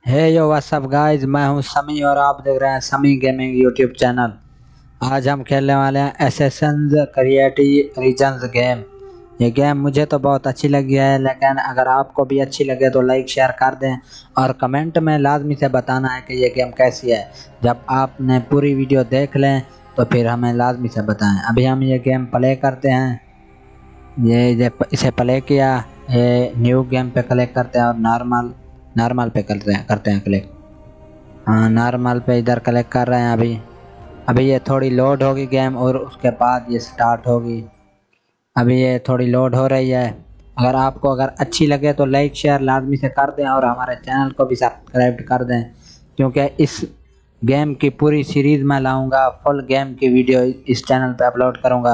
हे यो WhatsApp guys, मैं हूं समी और आप देख रहे हैं समी गेमिंग यूट्यूब चैनल। आज हम खेलने वाले हैं असैसिन्स क्रीड रीजन्स गेम। ये गेम मुझे तो बहुत अच्छी लगी है, लेकिन अगर आपको भी अच्छी लगे तो लाइक शेयर कर दें और कमेंट में लाजमी से बताना है कि ये गेम कैसी है। जब आपने पूरी वीडियो देख लें तो फिर हमें लाजमी से बताएं। अभी हम ये गेम प्ले करते हैं। इसे प्ले किया। ये न्यू गेम पे क्लिक करते हैं और नॉर्मल नॉर्मल पे करते हैं क्लिक। हाँ, नॉर्मल पे इधर क्लिक कर रहे हैं। अभी ये थोड़ी लोड होगी गेम और उसके बाद ये स्टार्ट होगी। अभी ये थोड़ी लोड हो रही है। अगर अच्छी लगे तो लाइक शेयर लाजमी से कर दें और हमारे चैनल को भी सब्सक्राइब कर दें, क्योंकि इस गेम की पूरी सीरीज़ मैं लाऊंगा। फुल गेम की वीडियो इस चैनल पे अपलोड करूंगा।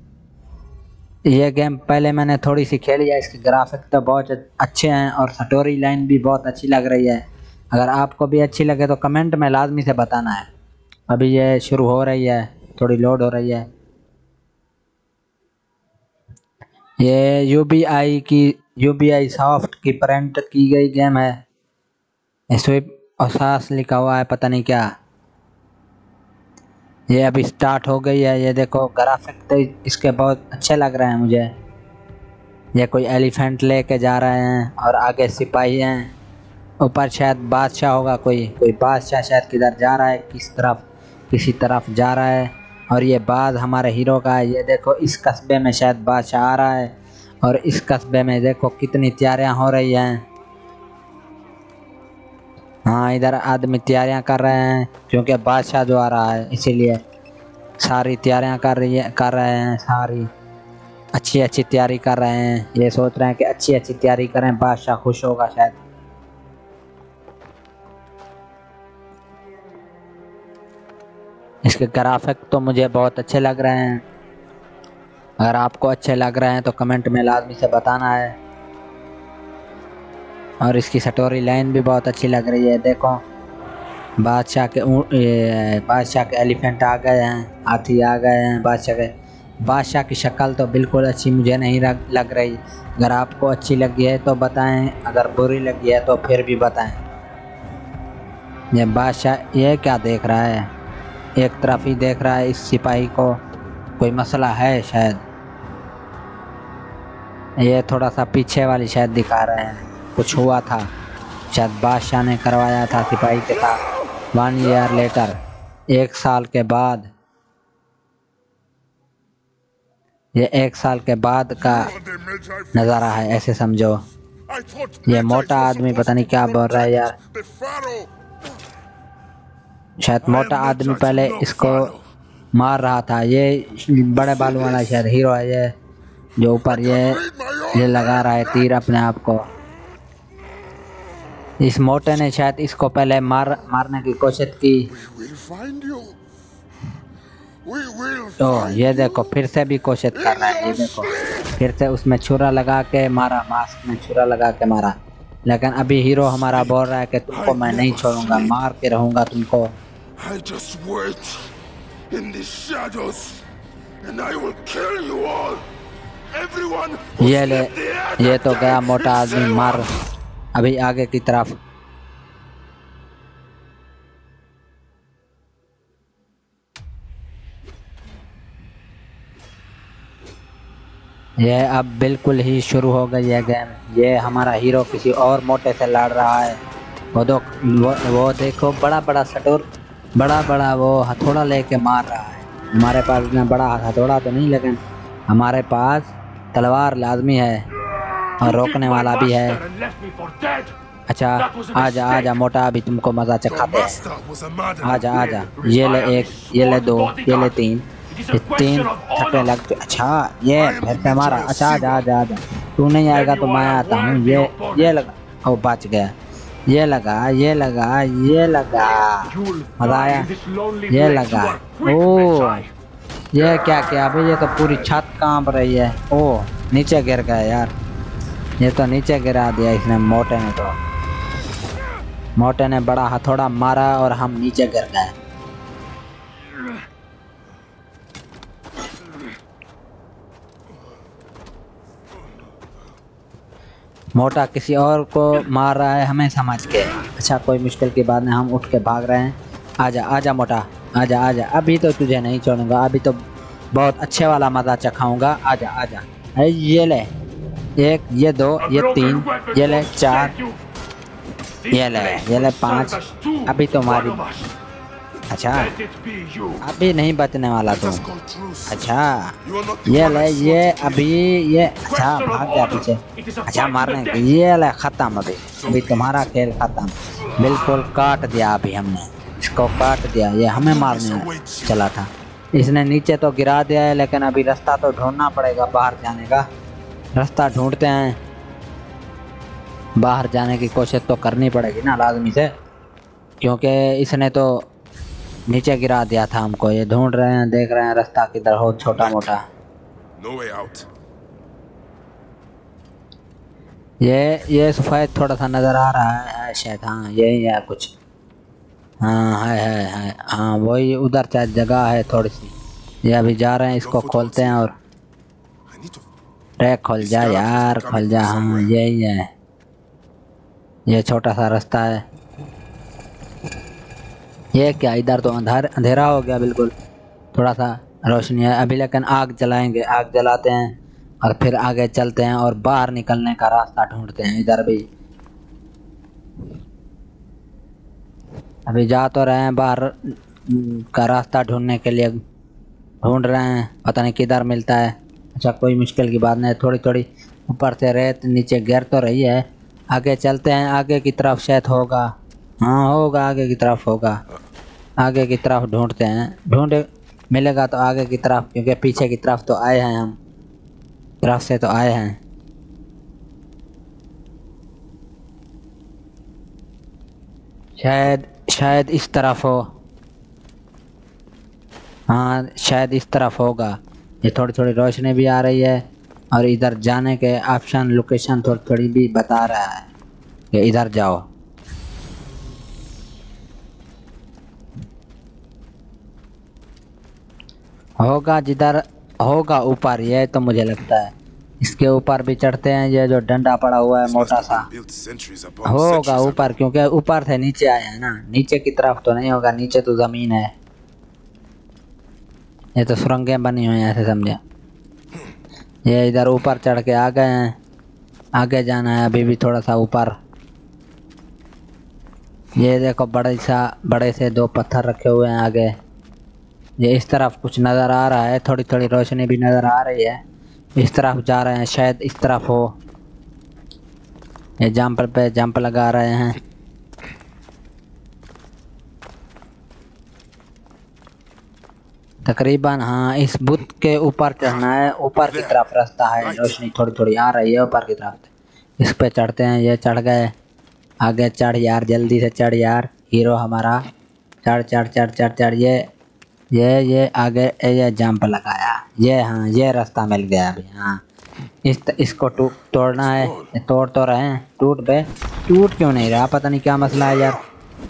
ये गेम पहले मैंने थोड़ी सी खेली है। इसके ग्राफिक तो बहुत अच्छे हैं और स्टोरी लाइन भी बहुत अच्छी लग रही है। अगर आपको भी अच्छी लगे तो कमेंट में लाजमी से बताना है। अभी ये शुरू हो रही है, थोड़ी लोड हो रही है। ये यूबीआई सॉफ्ट की प्रिंट की गई गेम है। स्विप और सास लिखा हुआ है, पता नहीं क्या। ये अभी स्टार्ट हो गई है। ये देखो, ग्राफिक तो इसके बहुत अच्छे लग रहे हैं मुझे। ये कोई एलिफेंट लेके जा रहे हैं और आगे सिपाही हैं। ऊपर शायद बादशाह होगा, कोई कोई बादशाह शायद किधर जा रहा है, किसी तरफ जा रहा है। और ये बाज हमारे हीरो का है। ये देखो, इस कस्बे में शायद बादशाह आ रहा है और इस कस्बे में देखो कितनी तैयारियां हो रही हैं। हाँ, इधर आदमी तैयारियां कर रहे हैं क्योंकि बादशाह जो आ रहा है, इसीलिए सारी तैयारियां कर रहे हैं। सारी अच्छी अच्छी तैयारी कर रहे हैं। ये सोच रहे हैं कि अच्छी अच्छी तैयारी करें, बादशाह खुश होगा शायद। इसके ग्राफिक तो मुझे बहुत अच्छे लग रहे हैं। अगर आपको अच्छे लग रहे हैं तो कमेंट में लाजमी से बताना है। और इसकी स्टोरी लाइन भी बहुत अच्छी लग रही है। देखो, बादशाह के एलिफेंट आ गए हैं, हाथी आ गए हैं। बादशाह की शक्ल तो बिल्कुल अच्छी मुझे नहीं लग रही। अगर आपको अच्छी लगी है तो बताएं, अगर बुरी लगी है तो फिर भी बताएं। ये बादशाह ये क्या देख रहा है? एक तरफ ही देख रहा है। इस सिपाही को कोई मसला है शायद। ये थोड़ा सा पीछे वाली शायद दिखा रहे हैं, कुछ हुआ था शायद, बादशाह ने करवाया था सिपाही के साथ। 1 ईयर लेटर, 1 साल के बाद। ये 1 साल के बाद का नज़ारा है, ऐसे समझो। ये मोटा आदमी पता नहीं क्या बोल रहा है यार। शायद मोटा आदमी पहले इसको मार रहा था। ये बड़े बालों वाला शायद हीरो है। ये जो ऊपर ये लगा रहा है तीर अपने आप को। इस मोटे ने शायद इसको पहले मारने की कोशिश की। तो ये देखो, फिर से भी कोशिश कर रहा है। ये देखो, फिर से उसमें छुरा लगा के मारा, मास्क में छुरा लगा के मारा। लेकिन अभी हीरो हमारा बोल रहा है कि तुमको मैं नहीं छोड़ूंगा, मार के रहूंगा तुमको। ये तो गया मोटा आदमी मार। अभी आगे की तरफ। ये अब बिल्कुल ही शुरू हो गई है गेम। ये हमारा हीरो किसी और मोटे से लड़ रहा है। वो देखो, बड़ा बड़ा वो हथौड़ा लेके मार रहा है। हमारे पास इतना बड़ा हथौड़ा तो नहीं, लेकिन हमारे पास तलवार लाजमी है और रोकने वाला भी है। अच्छा, आजा आजा मोटा, अभी तुमको मजा चखाते हैं। आजा आजा। ये ले एक, ये ले दो, ये ले तीन। ये 3 थप्पे लग। अच्छा, ये फिर से मारा। अच्छा, आजा आजा आजा। तू नहीं आएगा तो मैं आता हूँ। ये लगा। ओ, बच गया। ये लगा, ये लगा, ये लगा। मजा आया। ये लगा। ओ, ये क्या किया अभी? ये तो पूरी छत कांप रही है। ओ, नीचे गिर गया यार। ये तो नीचे गिरा दिया इसने, मोटे ने बड़ा हथौड़ा मारा और हम नीचे गिर गए। मोटा किसी और को मार रहा है हमें समझ के। अच्छा कोई मुश्किल की बात नहीं, हम उठ के भाग रहे हैं। आजा आजा मोटा, आजा आजा, अभी तो तुझे नहीं छोड़ूंगा, अभी तो बहुत अच्छे वाला मजा चखाऊंगा। आजा आजा, अरे ये ले, एक, ये दो, ये तीन, ये ले चार, ये ले पाँच। अभी तुम्हारी, अच्छा अभी नहीं बचने वाला तुम। अच्छा ये ले, ये अभी, ये अच्छा भाग गया पीछे। अच्छा मारने, ये ले खत्म, अभी तुम्हारा खेल खत्म, बिल्कुल काट दिया। अभी हमने इसको काट दिया, ये हमें मारने चला था। इसने नीचे तो गिरा दिया है, लेकिन अभी रास्ता तो ढूंढना पड़ेगा बाहर जाने का। रास्ता ढूंढते हैं, बाहर जाने की कोशिश तो करनी पड़ेगी ना लाजमी से, क्योंकि इसने तो नीचे गिरा दिया था हमको। ये ढूंढ रहे हैं, देख रहे हैं रास्ता किधर हो, छोटा मोटा। ये सफेद थोड़ा सा नजर आ रहा है शायद, हाँ यही है कुछ, हाँ है हाँ वही उधर शायद जगह है थोड़ी सी। ये अभी जा रहे हैं, इसको खोलते हैं। और ट्रैक खोल जा यार, खोल जा, हाँ यही है, ये छोटा सा रास्ता है। ये क्या, इधर तो अंधेरा हो गया बिल्कुल, थोड़ा सा रोशनी है अभी, लेकिन आग जलाएंगे, आग जलाते हैं और फिर आगे चलते हैं और बाहर निकलने का रास्ता ढूंढते हैं। इधर भी अभी जा तो रहे हैं, बाहर का रास्ता ढूंढने के लिए ढूंढ रहे हैं, पता नहीं किधर मिलता है। अच्छा कोई मुश्किल की बात नहीं, थोड़ी थोड़ी ऊपर से रेत नीचे गिर तो रही है। आगे चलते हैं, आगे की तरफ शायद होगा, हाँ होगा, आगे की तरफ होगा। आगे की तरफ ढूंढते हैं, ढूंढे मिलेगा तो आगे की तरफ, क्योंकि पीछे की तरफ तो आए हैं हम, तरफ से तो आए हैं। शायद इस तरफ हो, हाँ शायद इस तरफ होगा। ये थोड़ी थोड़ी रोशनी भी आ रही है और इधर जाने के ऑप्शन, लोकेशन थोड़ी थोड़ी भी बता रहा है कि इधर जाओ। होगा जिधर होगा ऊपर, ये तो मुझे लगता है। इसके ऊपर भी चढ़ते हैं, ये जो डंडा पड़ा हुआ है मोटा सा, होगा ऊपर, क्योंकि ऊपर से नीचे आए हैं ना, नीचे की तरफ तो नहीं होगा, नीचे तो जमीन है। ये तो सुरंगें बनी हुई हैं ऐसे समझे। ये इधर ऊपर चढ़ के आ गए हैं, आगे जाना है अभी भी थोड़ा सा ऊपर। ये देखो बड़े से दो पत्थर रखे हुए हैं आगे। ये इस तरफ कुछ नज़र आ रहा है, थोड़ी थोड़ी रोशनी भी नज़र आ रही है। इस तरफ जा रहे हैं, शायद इस तरफ हो। ये जंप पे जंप लगा रहे हैं। तकरीबन हाँ, इस बुत के ऊपर चढ़ना है, ऊपर की तरफ रास्ता है, रोशनी थोड़ी थोड़ी आ रही है ऊपर की तरफ। इस पे चढ़ते हैं, ये चढ़ गए। आगे चढ़ यार, जल्दी से चढ़ यार, हीरो हमारा। चढ़ चढ़ चढ़ चढ़ चढ़, ये आगे ये जंप लगाया, ये हाँ ये रास्ता मिल गया अभी। हाँ इसको तोड़ना है, ये तोड़ तो रहे हैं, टूट क्यों नहीं रहा, पता नहीं क्या मसला है यार।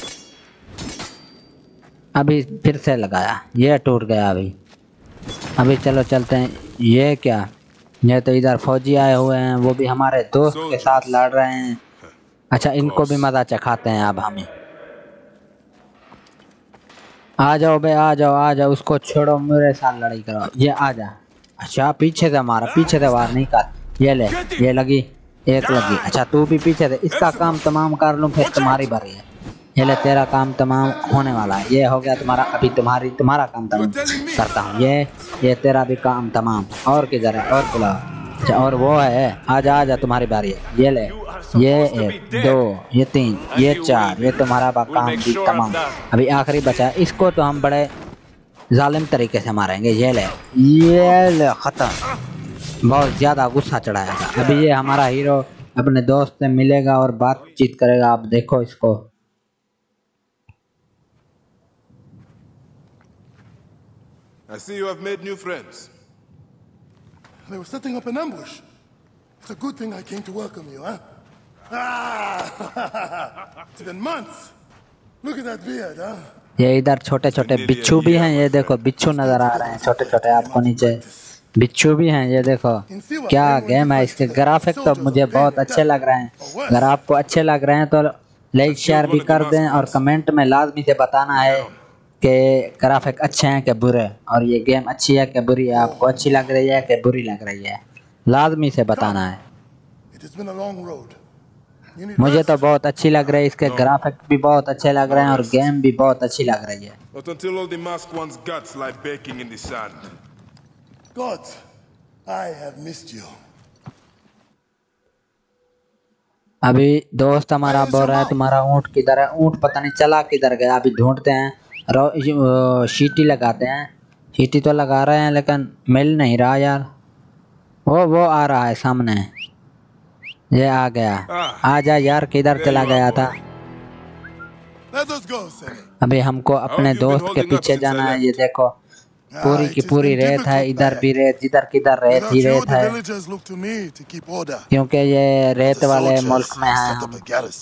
अभी फिर से लगाया, ये टूट गया अभी चलो चलते हैं। ये क्या, ये तो इधर फौजी आए हुए हैं, वो भी हमारे दोस्त के साथ लड़ रहे हैं। अच्छा इनको भी मजा चखाते हैं अब हमें। आ जाओ बे, आ जाओ, उसको छोड़ो, मेरे साथ लड़ाई करो, ये आ जा। अच्छा पीछे से मारा, पीछे से वार नहीं कर, ये ले, ये लगी, एक लगी। अच्छा तू भी पीछे से, इसका काम तमाम कर लूँ फिर तुम्हारी बारी है। ये ले, तेरा काम तमाम होने वाला है, ये हो गया तुम्हारा, अभी तुम्हारा काम तमाम करता हूँ। ये तेरा भी काम तमाम। और किधर है, और बुला। अच्छा और वो है, आजा तुम्हारी बारी है। ये ले, ये 1 2 ये 3 ये 4, ये तुम्हारा काम भी तमाम। अभी आखिरी बचा है, इसको तो हम बड़े जालिम तरीके से मारेंगे। ये ले खत्म। बहुत ज़्यादा गुस्सा चढ़ाया था। अभी ये हमारा हीरो अपने दोस्त से मिलेगा और बातचीत करेगा, आप देखो इसको। I see you have made new friends. They were setting up an ambush. It's a good thing I came to welcome you, huh? Ah! It's been months. Look at that beard, huh? ये इधर छोटे छोटे बिच्छू भी हैं, ये देखो बिच्छू नजर आ रहे हैं छोटे छोटे आपको नीचे। बिच्छू भी हैं, ये देखो क्या गेम है। इसके ग्राफिक तो मुझे बहुत अच्छे लग रहे हैं। अगर आपको अच्छे लग रहे हैं तो लाइक शेयर भी कर दें और कमेंट में लाजमी से बताना है कि ग्राफिक अच्छे हैं कि बुरे, और ये गेम अच्छी है कि बुरी है, आपको अच्छी लग रही है कि बुरी लग रही है, लाजमी से बताना है। मुझे तो बहुत अच्छी लग रही है, इसके ग्राफिक भी बहुत अच्छे लग रहे हैं और गेम भी बहुत अच्छी लग रही है। Not until all the masked one's guts lie baking in the sand. Gods, I have missed you. अभी दोस्त हमारा बोल रहा है तुम्हारा ऊँट किधर है। ऊँट पता नहीं चला किधर गया, अभी ढूंढते हैं। सीटी लगाते हैं, सीटी तो लगा रहे हैं लेकिन मिल नहीं रहा यार। वो आ रहा है सामने, ये आ गया। आ जा यार, किधर चला गया था। अभी हमको अपने दोस्त के पीछे जाना है। ये देखो पूरी की पूरी रेत है, इधर भी रेत, जिधर किधर रेत ही रेत है, क्योंकि ये रेत वाले मुल्क में है हम।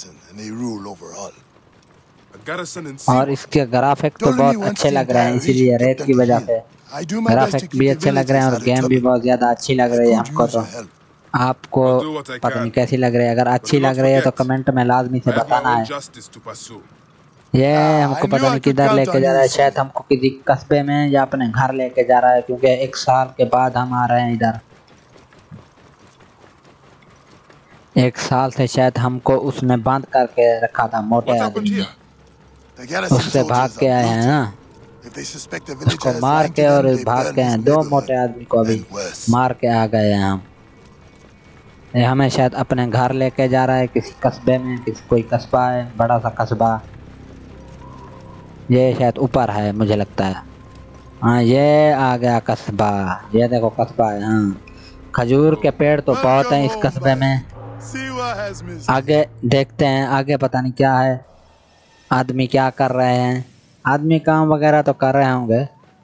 और इसके ग्राफिक तो बहुत अच्छे लग रहे हैं, इसीलिए रेत की वजह से ग्राफिक भी अच्छे लग रहे हैं और गेम भी बहुत ज्यादा अच्छी लग रही है हमको। तो आपको पता नहीं कैसी लग रही है, अगर अच्छी लग रही है तो कमेंट में लाजमी से बताना है। ये हमको पता नहीं किधर लेके जा रहा है, शायद हमको किसी कस्बे में या अपने घर लेके जा रहा है, क्योंकि 1 साल के बाद हम आ रहे हैं इधर। 1 साल से शायद हमको उसने बंद करके रखा था, मोटे आदमी ने, उससे भाग के आए हैं ना, उसको मार के और भाग के हैं। 2 मोटे आदमी को अभी मार के आ गए हैं हम। ये हमें शायद अपने घर लेके जा रहा है, किसी कस्बे में, कोई कस्बा है, बड़ा सा कस्बा। ये शायद ऊपर है मुझे लगता है। हाँ ये आ गया कस्बा, ये देखो कस्बा है। हाँ खजूर के पेड़ तो बहुत हैं इस कस्बे में। आगे देखते हैं, आगे पता नहीं क्या है, आदमी क्या कर रहे हैं। आदमी काम वगैरह तो कर रहे होंगे।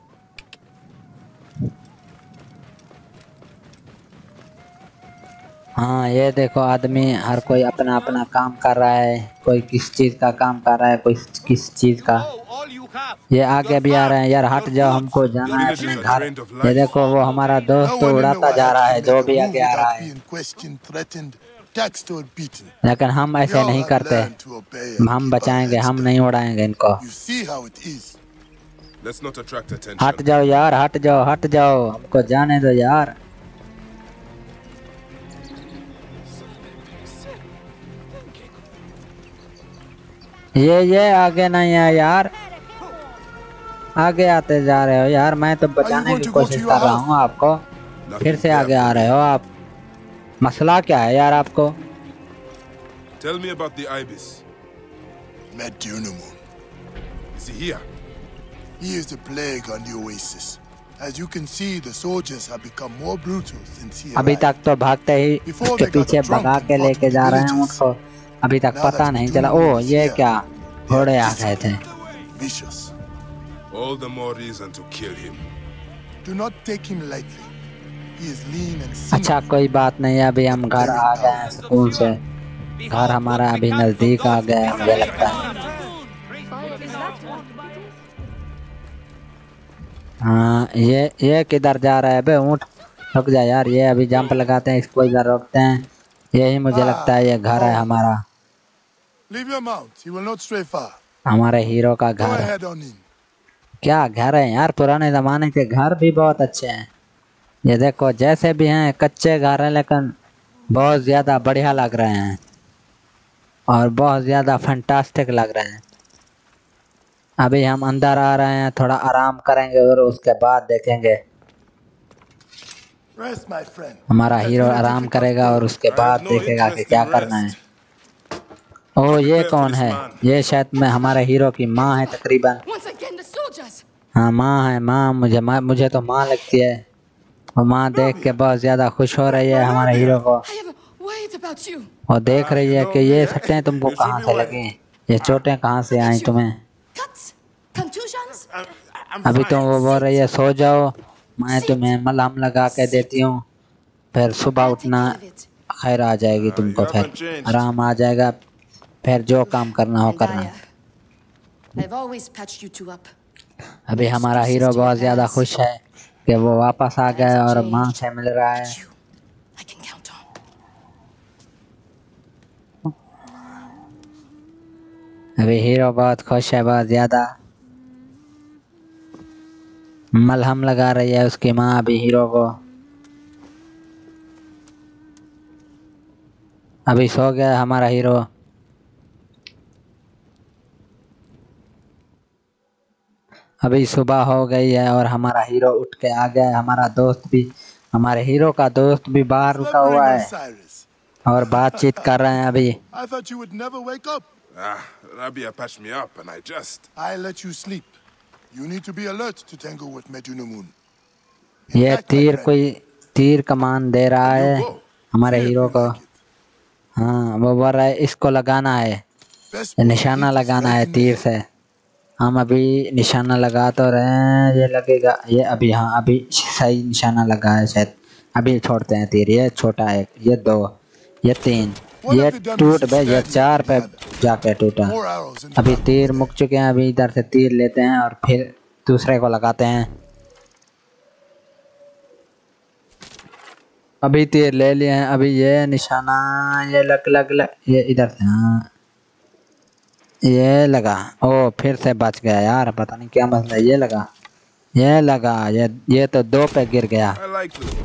हाँ ये देखो आदमी हर कोई अपना अपना काम कर रहा है, कोई किस चीज़ का काम कर रहा है, कोई किस चीज़ का। ये आगे भी आ रहे हैं। यार हट जाओ, हमको जाना है अपने घर। ये देखो वो हमारा दोस्त तो उड़ाता जा रहा है, जो भी आगे आ रहा है, लेकिन हम ऐसे नहीं करते। हम बचाएंगे, हम नहीं उड़ाएंगे इनको। हट जाओ यार, हट जाओ, हट जाओ, हमको जाने दो यार। ये आगे नहीं है यार, आगे आते जा रहे हो यार। मैं तो बचाने की कोशिश कर रहा हूँ आपको, फिर से आगे आ रहे हो आप। मसला क्या है यार आपको? Tell me about the ibis. Medunamun. Is he here? He is the plague on the oasis. As you can see, the soldiers have become more brutal since he अभी तक तो भागते ही उसके पीछे भगा के लेके जा रहे हैं उनको, अभी तक पता नहीं चला। ओ ये क्या, घोड़े आ गए थे। All the more reason to kill him. Do not take him lightly. He is lean and sinewy. अच्छा कोई बात नहीं, अभी हम घर आ गए हैं स्कूल से। घर हमारा अभी नजदीक आ गया है मुझे लगता है। हाँ ये किधर जा रहा है बे ऊँट? रुक जा यार, ये अभी जंप लगाते हैं, इसको इधर रोकते हैं। यही मुझे लगता है ये घर है हमारा। Leave your mount. He will not stray far. हमारे हीरो का Go घर। ahead on in. क्या घर है यार, पुराने जमाने के घर भी बहुत अच्छे हैं। ये देखो जैसे भी हैं कच्चे घर हैं, लेकिन बहुत ज़्यादा बढ़िया लग रहे हैं और बहुत ज़्यादा फैंटास्टिक लग रहे हैं। अभी हम अंदर आ रहे हैं, थोड़ा आराम करेंगे और उसके बाद देखेंगे। Rest, my friend. हमारा हीरो आराम करेगा और उसके बाद देखेगा कि क्या करना है। ओ ये कौन है? ये शायद मैं हमारे हीरो की माँ है तकरीबन। हाँ माँ है, माँ मुझे तो माँ लगती है। वो माँ देख के बहुत ज़्यादा खुश हो रही है हमारे हीरो को। और देख रही है कि ये सट्टें तुमको कहाँ से लगी, ये चोटें कहाँ से आई तुम्हें। अभी तो वो बोल रही है सो जाओ, मैं तुम्हें मलहम लगा के देती हूँ, फिर सुबह उठना, खैर आ जाएगी तुमको, फिर आराम आ जाएगा, फिर जो काम करना हो करना। अभी हमारा हीरो बहुत ज़्यादा खुश है कि वो वापस आ गए और माँ से मिल रहा है। I can count on. अभी हीरो बहुत खुश है, बहुत ज्यादा। मलहम लगा रही है उसकी माँ अभी हीरो को। अभी सो गया हमारा हीरो। अभी सुबह हो गई है और हमारा हीरो उठ के आ गया है। हमारा दोस्त भी, हमारे हीरो का दोस्त भी बाहर रुका हुआ Slumbering, है Osiris. और बातचीत कर रहे हैं अभी। I thought you would never wake up. Ah, Rabia patched me up and I let you sleep. You need to be alert to tangle with Medunamun. ये तीर कोई तीर कमान दे रहा है You go. हमारे See if हीरो you को। like it. हाँ, वो बोल रहा है इसको लगाना है, Best move निशाना hit is लगाना right है in the तीर head. से। हम अभी निशाना लगा तो रहे हैं, ये लगेगा ये अभी। हाँ, अभी सही निशाना लगा है शायद। अभी छोड़ते हैं तीर। ये छोटा है, ये 2, ये 3, One ये of the dummies टूट is पे, ये steadier 4 than पे the other. जाके टूटा। More arrows in the अभी back of तीर his मुक head. चुके हैं। अभी इधर से तीर लेते हैं और फिर दूसरे को लगाते हैं। अभी तीर ले लिए हैं। अभी ये निशाना, ये लग ये इधर से। हाँ, ये लगा। ओ, फिर से बच गया यार, पता नहीं क्या मसला है। ये लगा, ये लगा, ये तो 2 पे गिर गया। I like to.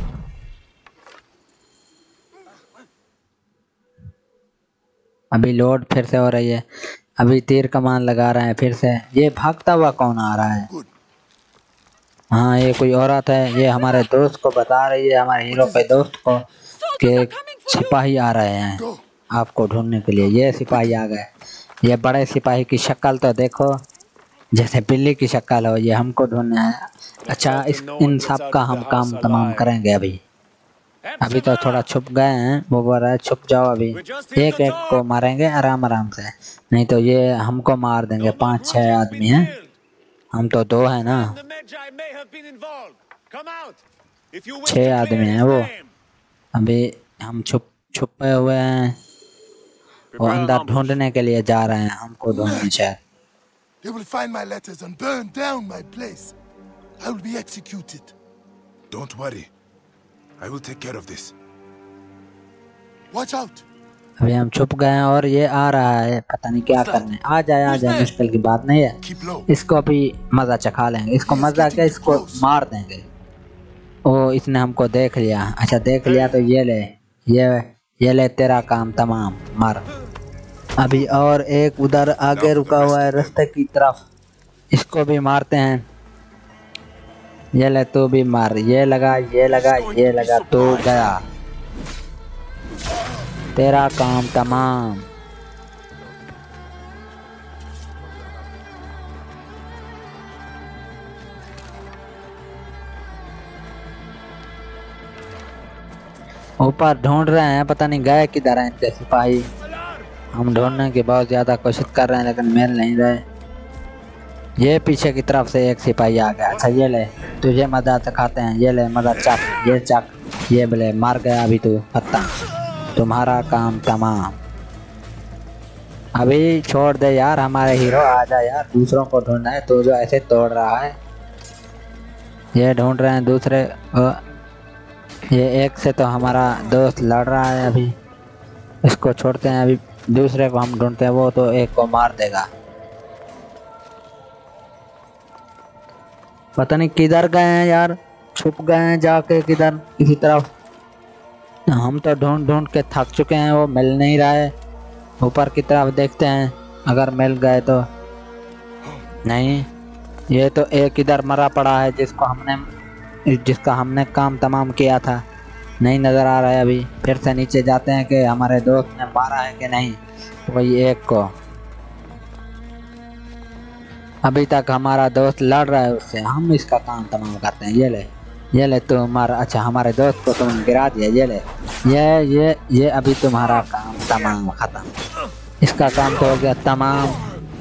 अभी लोड फिर से हो रही है। अभी तीर कमान लगा रहे हैं फिर से। ये भागता हुआ कौन आ रहा है? Good. हाँ, ये कोई औरत है। ये हमारे दोस्त को बता रही है, हमारे हीरो के दोस्त को, कि सिपाही आ रहे हैं Go. आपको ढूंढने के लिए। ये सिपाही आ गए। ये बड़े सिपाही की शक्ल तो देखो, जैसे बिल्ली की शक्ल हो। ये हमको ढूंढना है। अच्छा, इन सब का हम काम तमाम करेंगे। अभी तो थोड़ा छुप गए हैं। वो बोल रहा है छुप जाओ, अभी एक एक को मारेंगे आराम आराम से, नहीं तो ये हमको मार देंगे। 5-6 आदमी हैं, हम तो 2 हैं ना। 6 आदमी हैं वो। अभी हम छुपे हुए हैं। वो अंदर ढूंढने के लिए जा रहे हैं, हमको ढूंढने शायद। They will find my letters and burn down my place. I will be executed. Don't worry. I will take care of this. Watch out. अभी हम छुप गए हैं और ये आ रहा है, पता नहीं क्या करने। आ जाए, मुश्किल की बात नहीं है। Keep low. इसको भी मजा चखा लेंगे। इसको मजा क्या, इसको मार देंगे। ओ, इसने हमको देख लिया। अच्छा, देख लिया तो ये ले, ये ले, तेरा काम तमाम, मार। अभी और एक उधर आगे रुका हुआ है रास्ते की तरफ, इसको भी मारते हैं। ये ले, तू भी मार। ये लगा, ये लगा, ये लगा, तू गया, तेरा काम तमाम। ऊपर ढूंढ रहे हैं, पता नहीं गए किधर हैं इनके सिपाही। हम ढूंढने की बहुत ज्यादा कोशिश कर रहे हैं लेकिन मिल नहीं रहे। ये पीछे की तरफ से एक सिपाही आ गया। अच्छा, ये ले, तुझे मदद सिखाते हैं। ये ले, मदद चक, ये चक, ये बोले, मार गया अभी तू, खत्म, तुम्हारा काम तमाम। अभी छोड़ दे यार हमारे हीरो, आ जा यार, दूसरों को ढूंढना है। तू जो ऐसे तोड़ रहा है। ये ढूंढ रहे हैं दूसरे। ये एक से तो हमारा दोस्त लड़ रहा है अभी, इसको छोड़ते हैं। अभी दूसरे को हम ढूंढते हैं, वो तो एक को मार देगा। पता नहीं किधर गए हैं यार, छुप गए हैं जाके किधर, किसी तरफ। हम तो ढूंढ ढूंढ के थक चुके हैं, वो मिल नहीं रहा है। ऊपर की तरफ देखते हैं, अगर मिल गए तो। नहीं, ये तो एक इधर मरा पड़ा है जिसका हमने काम तमाम किया था। नहीं नज़र आ रहा है अभी। फिर से नीचे जाते हैं कि हमारे दोस्त ने मारा है कि नहीं, वही एक को। अभी तक हमारा दोस्त लड़ रहा है उससे, हम इसका काम तमाम करते हैं। ये ले तू मार। अच्छा, हमारे दोस्त को तुम गिरा दिया। ये ले, ये अभी तुम्हारा काम तमाम खत्म। इसका काम तो हो गया तमाम।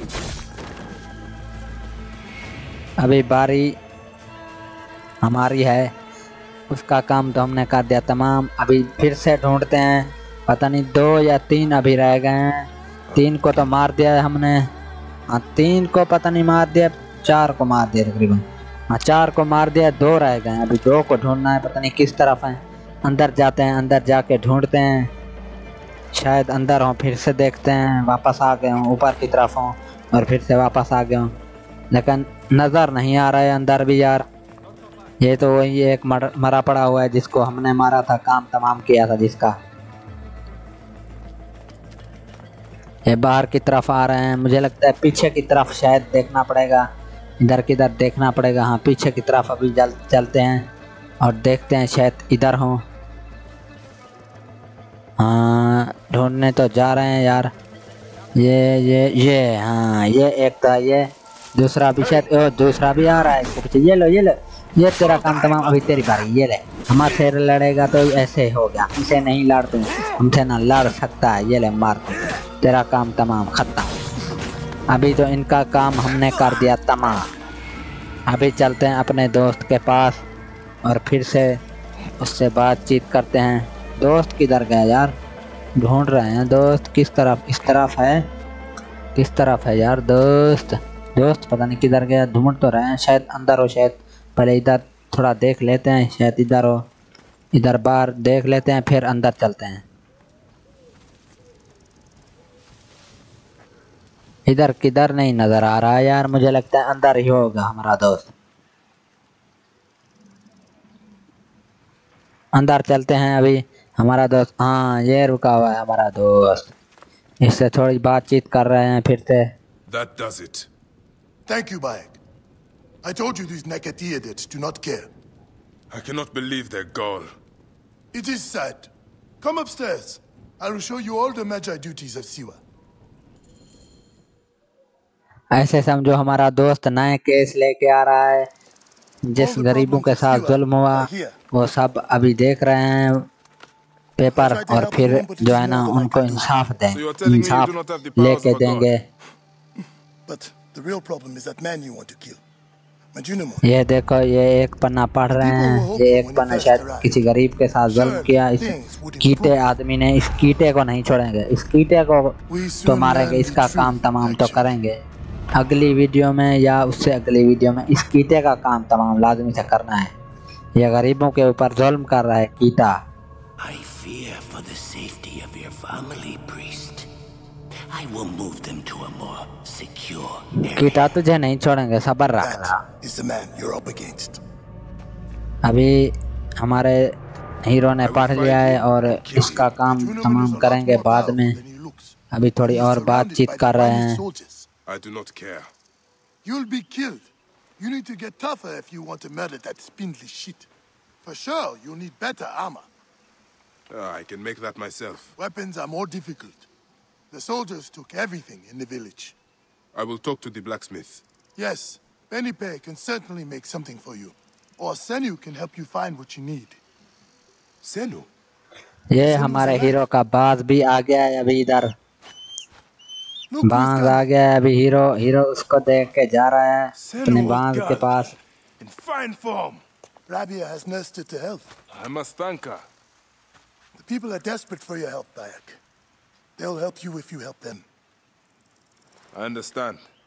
अभी बारी हमारी है, उसका काम तो हमने कर दिया तमाम। अभी फिर से ढूंढते हैं, पता नहीं 2 या 3 अभी रह गए हैं। 3 को तो मार दिया है हमने। हाँ, 3 को पता नहीं मार दिया, 4 को मार दिया तकरीबन। हाँ 4 को मार दिया, 2 रह गए, अभी 2 को ढूंढना है, पता नहीं किस तरफ है। अंदर जाते हैं, अंदर जाके ढूंढते हैं, शायद अंदर हो, फिर से देखते हैं, वापस आ गए हूँ, ऊपर की तरफ हूँ और फिर से वापस आ गया हूँ, लेकिन नज़र नहीं आ रहा है अंदर भी यार। ये तो वही एक मरा पड़ा हुआ है जिसको हमने मारा था, काम तमाम किया था जिसका। ये बाहर की तरफ आ रहे हैं, मुझे लगता है पीछे की तरफ शायद देखना पड़ेगा, इधर किधर देखना पड़ेगा। हाँ पीछे की तरफ अभी चलते हैं और देखते हैं शायद इधर हो। हाँ ढूंढने तो जा रहे हैं यार। ये हाँ ये एक था, ये दूसरा भी शायद, दूसरा भी आ रहा है इसके पीछे। ये लो ये तेरा काम तमाम, अभी तेरी बारी। ये ले, हमारे से लड़ेगा तो ऐसे हो गया, हमसे नहीं लड़ते, हमसे ना लड़ सकता है। ये ले मार दो, तेरा काम तमाम खत्म। अभी तो इनका काम हमने कर दिया तमाम। अभी चलते हैं अपने दोस्त के पास और फिर से उससे बातचीत करते हैं। दोस्त किधर गया यार, ढूंढ रहे हैं दोस्त, किस तरफ, इस तरफ है, किस तरफ है यार दोस्त पता नहीं किधर गया। ढूंढ तो रहे हैं, शायद अंदर हो, शायद पहले इधर थोड़ा देख लेते हैं, शायद इधर हो, इधर बाहर देख लेते हैं, फिर अंदर चलते हैं। इधर किधर नहीं नजर आ रहा है यार, मुझे लगता है अंदर ही होगा हमारा दोस्त। अंदर चलते हैं अभी। हमारा दोस्त, हाँ ये रुका हुआ है हमारा दोस्त, इससे थोड़ी बातचीत कर रहे हैं फिर से। That does it. Thank you, Bayek. I told you these Nekatiadids do not care. I cannot believe their gall. It is sad. Come upstairs. I will show you all the Magi duties of Siwa. ऐसे समझो हमारा दोस्त नए case लेके आ रहा है, जिस All the गरीबों problems के of साथ Siwa जुल्म हुआ are here. वो सब अभी देख रहे हैं I पेपर, tried to और help फिर you, but it जो is है ना more than I उनको can do. इंसाफ दें, So you're telling me you Insaf do not have the powers लेके of a god? देंगे। But the real problem is that man you want to kill. Majunimo. ये देखो, ये एक पन्ना पढ़ रहे हैं, ये एक पन्ना शायद किसी गरीब के साथ जुल्म किया। इस कीटे आदमी ने, इस कीटे को नहीं छोड़ेंगे, इस कीटे को तो मारेंगे, इसका काम तमाम तो करेंगे। अगली वीडियो में या उससे अगली वीडियो में इस कीटे का काम तमाम लाजमी से करना है। ये गरीबों के ऊपर जुल्म कर रहा है कीटा। I fear for the safety of your family, priest. I will move them to a more secure area. कीटा तुझे नहीं छोड़ेंगे, सब्र रख। That is the man you're up against. अभी हमारे हीरो ने पढ़ लिया है और इसका काम तमाम करेंगे बाद में। अभी थोड़ी और बातचीत कर रहे हैं। I do not care. You'll be killed. You need to get tougher if you want to murder that spindly shit. For sure, you'll need better armor. I can make that myself. Weapons are more difficult. The soldiers took everything in the village. I will talk to the blacksmith. Yes, Pennypay can certainly make something for you. Or Senu can help you find what you need. Senu? ये हमारे hero का बाज भी आ गया है अभी इधर, Look who's बांस आ coming. गया है अभी। हीरो उसको देख के जा रहा है अपने Senu, बांस oh के God. Pass. In fine form. Rabia has nursed her to health. I must thank her. The people are desperate for your help, Bayek. They'll help you if you help them. I understand.